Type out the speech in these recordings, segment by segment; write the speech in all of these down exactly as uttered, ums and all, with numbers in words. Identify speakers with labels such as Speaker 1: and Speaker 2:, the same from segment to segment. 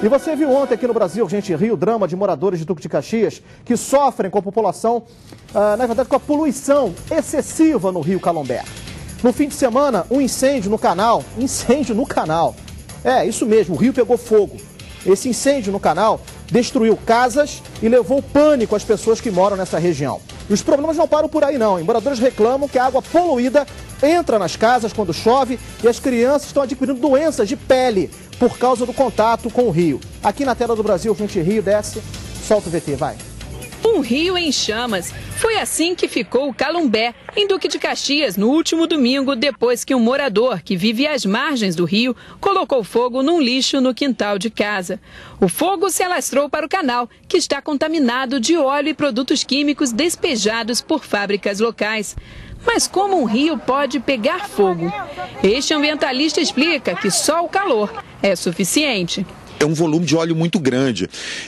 Speaker 1: E você viu ontem aqui no Brasil, gente, Rio, drama de moradores de Duque de Caxias que sofrem com a população, ah, na verdade com a poluição excessiva no Rio Calombé. No fim de semana, um incêndio no canal, incêndio no canal, é isso mesmo, o rio pegou fogo. Esse incêndio no canal destruiu casas e levou pânico às pessoas que moram nessa região. E os problemas não param por aí não, hein? Moradores reclamam que a água poluída entra nas casas quando chove e as crianças estão adquirindo doenças de pele por causa do contato com o rio. Aqui na tela do Brasil, gente, Rio, desce, solta o V T, vai.
Speaker 2: Um rio em chamas. Foi assim que ficou o Calombé, em Duque de Caxias, no último domingo, depois que um morador que vive às margens do rio colocou fogo num lixo no quintal de casa. O fogo se alastrou para o canal, que está contaminado de óleo e produtos químicos despejados por fábricas locais. Mas como um rio pode pegar fogo? Este ambientalista explica que só o calor é suficiente.
Speaker 3: É um volume de óleo muito grande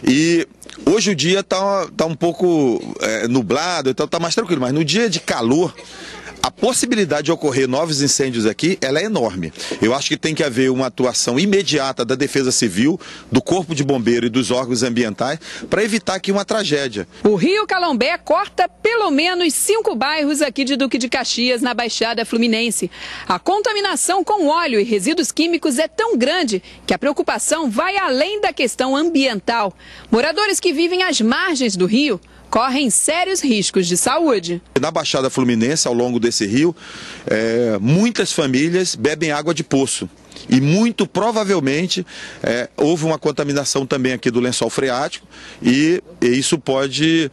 Speaker 3: e hoje o dia está tá um pouco é, nublado, então está mais tranquilo, mas no dia de calor a possibilidade de ocorrer novos incêndios aqui, ela é enorme. Eu acho que tem que haver uma atuação imediata da Defesa Civil, do Corpo de Bombeiro e dos órgãos ambientais para evitar aqui uma tragédia.
Speaker 2: O Rio Calombé corta pelo menos cinco bairros aqui de Duque de Caxias, na Baixada Fluminense. A contaminação com óleo e resíduos químicos é tão grande que a preocupação vai além da questão ambiental. Moradores que vivem às margens do rio correm sérios riscos de saúde.
Speaker 3: Na Baixada Fluminense, ao longo desse rio, é, muitas famílias bebem água de poço. E muito provavelmente é, houve uma contaminação também aqui do lençol freático e, e isso pode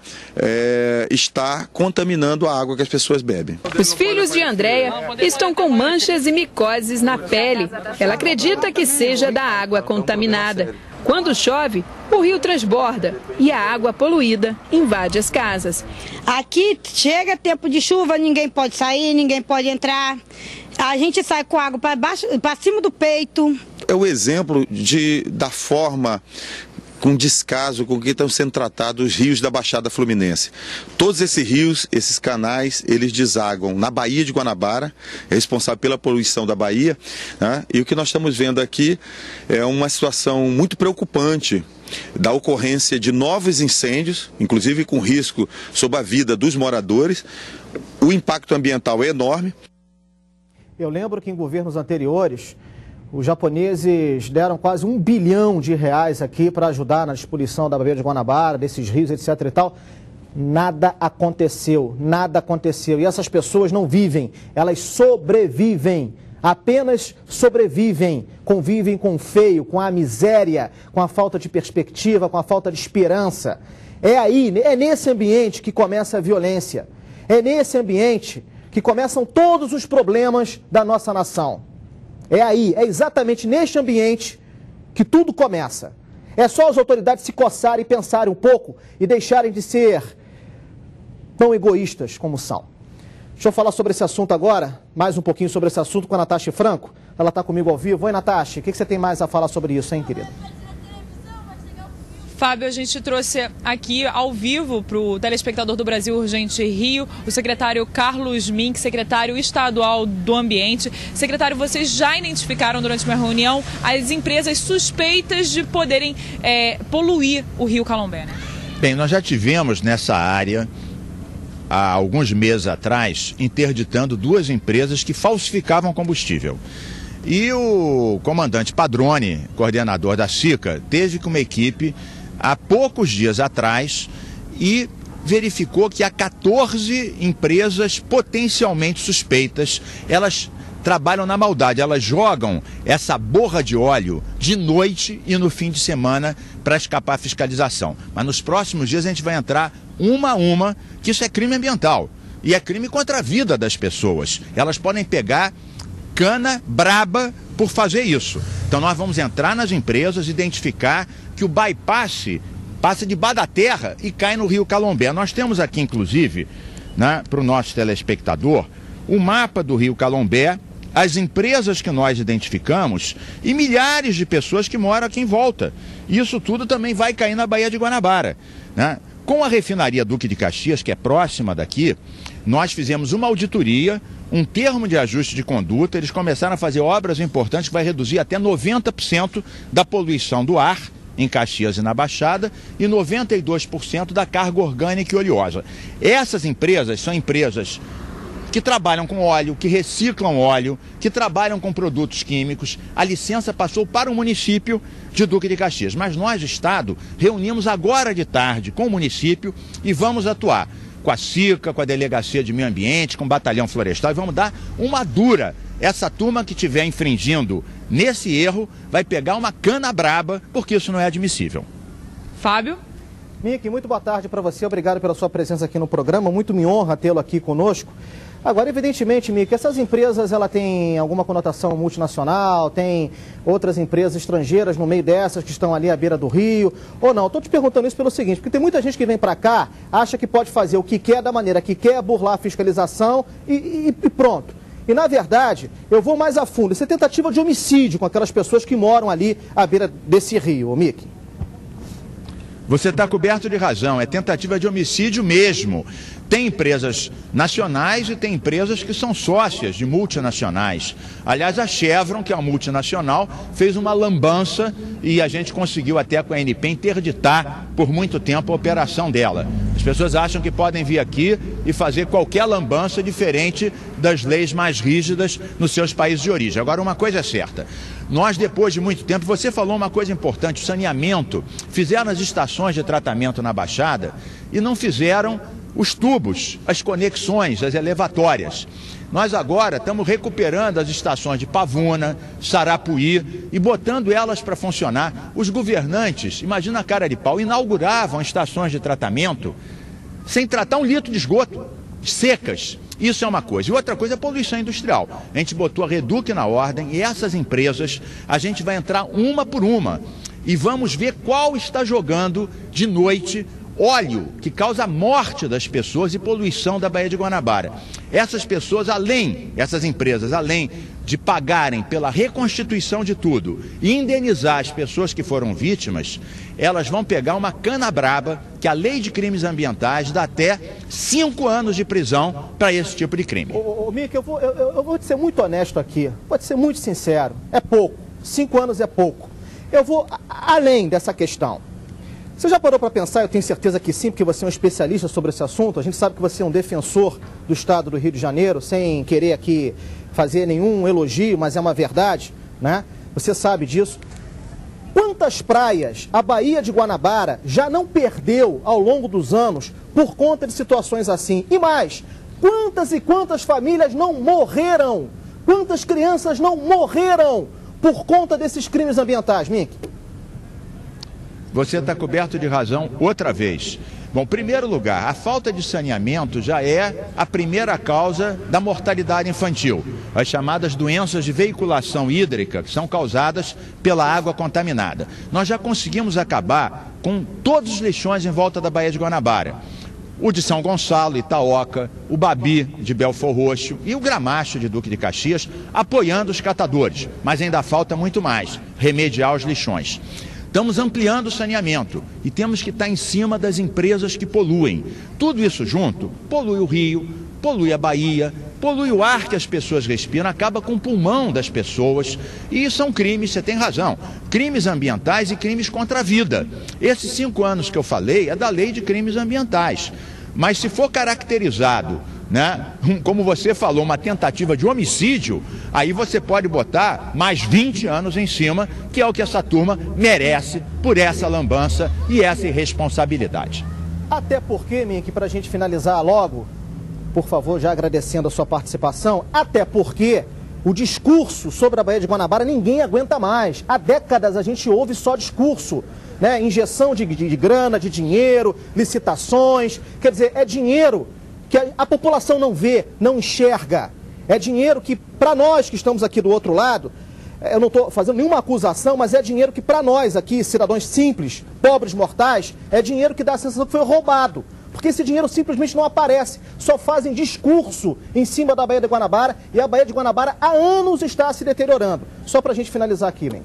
Speaker 3: é, estar contaminando a água que as pessoas bebem.
Speaker 2: Os filhos de Andréia estão com manchas e micoses na pele. Ela acredita que seja da água contaminada. Quando chove, o rio transborda e a água poluída invade as casas.
Speaker 4: Aqui chega tempo de chuva, ninguém pode sair, ninguém pode entrar. A gente sai com água para baixo, para cima do peito.
Speaker 3: É o exemplo de, da forma com descaso com que estão sendo tratados os rios da Baixada Fluminense. Todos esses rios, esses canais, eles desaguam na Baía de Guanabara, é responsável pela poluição da Baía, né? E o que nós estamos vendo aqui é uma situação muito preocupante da ocorrência de novos incêndios, inclusive com risco sobre a vida dos moradores. O impacto ambiental é enorme.
Speaker 1: Eu lembro que em governos anteriores, os japoneses deram quase um bilhão de reais aqui para ajudar na despoluição da Baía de Guanabara, desses rios, etc e tal. Nada aconteceu, nada aconteceu. E essas pessoas não vivem, elas sobrevivem, apenas sobrevivem, convivem com o feio, com a miséria, com a falta de perspectiva, com a falta de esperança. É aí, é nesse ambiente que começa a violência. É nesse ambiente que começam todos os problemas da nossa nação. É aí, é exatamente neste ambiente que tudo começa. É só as autoridades se coçarem e pensarem um pouco e deixarem de ser tão egoístas como são. Deixa eu falar sobre esse assunto agora, mais um pouquinho sobre esse assunto com a Natasha Franco. Ela está comigo ao vivo. Oi, Natasha, o que você tem mais a falar sobre isso, hein, querida?
Speaker 5: Fábio, a gente trouxe aqui ao vivo para o telespectador do Brasil Urgente Rio o secretário Carlos Mink, secretário estadual do Ambiente. Secretário, vocês já identificaram durante uma reunião as empresas suspeitas de poderem é, poluir o Rio Calombé, né?
Speaker 6: Bem, nós já tivemos nessa área, há alguns meses atrás, interditando duas empresas que falsificavam combustível. E o comandante Padrone, coordenador da SICA, teve com uma equipe há poucos dias atrás e verificou que há quatorze empresas potencialmente suspeitas. Elas trabalham na maldade, elas jogam essa borra de óleo de noite e no fim de semana para escapar à fiscalização. Mas nos próximos dias a gente vai entrar uma a uma, que isso é crime ambiental e é crime contra a vida das pessoas. Elas podem pegar cana braba por fazer isso. Então nós vamos entrar nas empresas, identificar que o bypass passa debaixo da terra e cai no Rio Calombé. Nós temos aqui, inclusive, né, para o nosso telespectador, o mapa do Rio Calombé, as empresas que nós identificamos e milhares de pessoas que moram aqui em volta. Isso tudo também vai cair na Baía de Guanabara, né? Com a refinaria Duque de Caxias, que é próxima daqui, nós fizemos uma auditoria, um termo de ajuste de conduta. Eles começaram a fazer obras importantes que vai reduzir até noventa por cento da poluição do ar em Caxias e na Baixada e noventa e dois por cento da carga orgânica e oleosa. Essas empresas são empresas que trabalham com óleo, que reciclam óleo, que trabalham com produtos químicos. A licença passou para o município de Duque de Caxias. Mas nós, Estado, reunimos agora de tarde com o município e vamos atuar com a SICA, com a Delegacia de Meio Ambiente, com o Batalhão Florestal e vamos dar uma dura. Essa turma que estiver infringindo nesse erro vai pegar uma cana braba, porque isso não é admissível.
Speaker 5: Fábio?
Speaker 1: Mick, muito boa tarde para você. Obrigado pela sua presença aqui no programa. Muito me honra tê-lo aqui conosco. Agora, evidentemente, Mick, essas empresas, ela tem alguma conotação multinacional, tem outras empresas estrangeiras no meio dessas que estão ali à beira do rio, ou não? Estou te perguntando isso pelo seguinte, porque tem muita gente que vem para cá, acha que pode fazer o que quer, da maneira que quer, burlar a fiscalização e, e, e pronto. E, na verdade, eu vou mais a fundo. Isso é tentativa de homicídio com aquelas pessoas que moram ali à beira desse rio, Mick.
Speaker 6: Você está coberto de razão, é tentativa de homicídio mesmo. Tem empresas nacionais e tem empresas que são sócias de multinacionais. Aliás, a Chevron, que é uma multinacional, fez uma lambança e a gente conseguiu até com a A N P interditar por muito tempo a operação dela. As pessoas acham que podem vir aqui e fazer qualquer lambança diferente das leis mais rígidas nos seus países de origem. Agora, uma coisa é certa. Nós, depois de muito tempo, você falou uma coisa importante, o saneamento. Fizeram as estações de tratamento na Baixada e não fizeram os tubos, as conexões, as elevatórias. Nós agora estamos recuperando as estações de Pavuna, Sarapuí e botando elas para funcionar. Os governantes, imagina a cara de pau, inauguravam estações de tratamento sem tratar um litro de esgoto, secas. Isso é uma coisa. E outra coisa é a poluição industrial. A gente botou a Reduc na ordem e essas empresas, a gente vai entrar uma por uma e vamos ver qual está jogando de noite óleo que causa a morte das pessoas e poluição da Baía de Guanabara. Essas pessoas, além, essas empresas, além de pagarem pela reconstituição de tudo e indenizar as pessoas que foram vítimas, elas vão pegar uma cana braba que a lei de crimes ambientais dá até cinco anos de prisão para esse tipo de crime.
Speaker 1: Ô, ô, Mick, eu vou, eu, eu vou te ser muito honesto aqui, pode ser muito sincero, é pouco, cinco anos é pouco. Eu vou além dessa questão. Você já parou para pensar, eu tenho certeza que sim, porque você é um especialista sobre esse assunto, a gente sabe que você é um defensor do estado do Rio de Janeiro, sem querer aqui fazer nenhum elogio, mas é uma verdade, né? Você sabe disso. Quantas praias a Baía de Guanabara já não perdeu ao longo dos anos por conta de situações assim? E mais, quantas e quantas famílias não morreram? Quantas crianças não morreram por conta desses crimes ambientais, Mick?
Speaker 6: Você está coberto de razão outra vez. Bom, em primeiro lugar, a falta de saneamento já é a primeira causa da mortalidade infantil. As chamadas doenças de veiculação hídrica, que são causadas pela água contaminada. Nós já conseguimos acabar com todos os lixões em volta da Baía de Guanabara. O de São Gonçalo, Itaoca, o Babi de Belfor Roxo e o Gramacho de Duque de Caxias, apoiando os catadores. Mas ainda falta muito mais, remediar os lixões. Estamos ampliando o saneamento e temos que estar em cima das empresas que poluem. Tudo isso junto polui o rio, polui a Bahia, polui o ar que as pessoas respiram, acaba com o pulmão das pessoas. E são crimes, você tem razão, crimes ambientais e crimes contra a vida. Esses cinco anos que eu falei é da lei de crimes ambientais. Mas se for caracterizado, né, como você falou, uma tentativa de homicídio, aí você pode botar mais vinte anos em cima, que é o que essa turma merece por essa lambança e essa irresponsabilidade.
Speaker 1: Até porque, Mick, para a gente finalizar logo, por favor, já agradecendo a sua participação, até porque o discurso sobre a Baía de Guanabara ninguém aguenta mais. Há décadas a gente ouve só discurso, né? Injeção de, de, de grana, de dinheiro, licitações, quer dizer, é dinheiro que a, a população não vê, não enxerga. É dinheiro que, para nós que estamos aqui do outro lado, eu não estou fazendo nenhuma acusação, mas é dinheiro que para nós aqui, cidadãos simples, pobres mortais, é dinheiro que dá a sensação que foi roubado. Porque esse dinheiro simplesmente não aparece, só fazem discurso em cima da Baía de Guanabara e a Baía de Guanabara há anos está se deteriorando. Só para a gente finalizar aqui, Mick.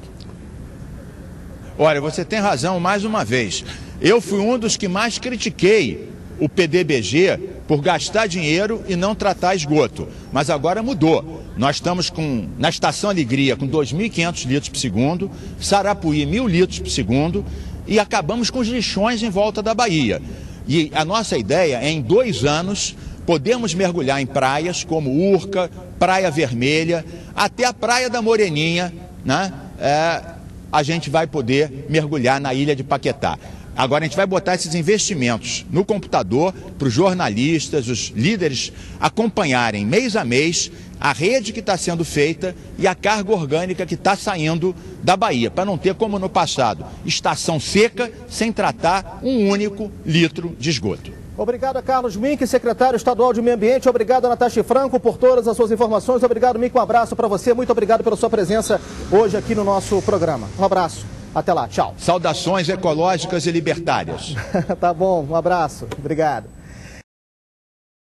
Speaker 6: Olha, você tem razão mais uma vez. Eu fui um dos que mais critiquei o P D B G por gastar dinheiro e não tratar esgoto. Mas agora mudou. Nós estamos com, na Estação Alegria com dois mil e quinhentos litros por segundo, Sarapuí mil litros por segundo e acabamos com os lixões em volta da Bahia. E a nossa ideia é, em dois anos, podermos mergulhar em praias como Urca, Praia Vermelha, até a Praia da Moreninha, né? É, a gente vai poder mergulhar na ilha de Paquetá. Agora a gente vai botar esses investimentos no computador para os jornalistas, os líderes acompanharem mês a mês a rede que está sendo feita e a carga orgânica que está saindo da Bahia, para não ter, como no passado, estação seca sem tratar um único litro de esgoto.
Speaker 1: Obrigado a Carlos Mink, secretário estadual de Meio Ambiente. Obrigado a Natasha Franco por todas as suas informações. Obrigado, Mink. Um abraço para você. Muito obrigado pela sua presença hoje aqui no nosso programa. Um abraço. Até lá. Tchau.
Speaker 6: Saudações ecológicas e libertárias.
Speaker 1: Tá bom. Um abraço. Obrigado.